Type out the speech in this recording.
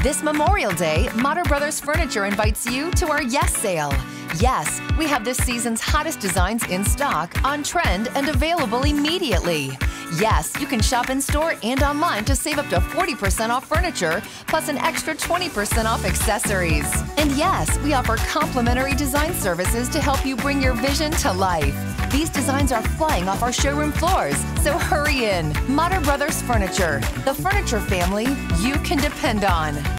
This Memorial Day, Mater Brothers Furniture invites you to our Yes Sale. Yes, we have this season's hottest designs in stock, on trend, and available immediately. Yes, you can shop in-store and online to save up to 40% off furniture, plus an extra 20% off accessories. And yes, we offer complimentary design services to help you bring your vision to life. These designs are flying off our showroom floors, so hurry in. Mater Brothers Furniture, the furniture family you can depend on.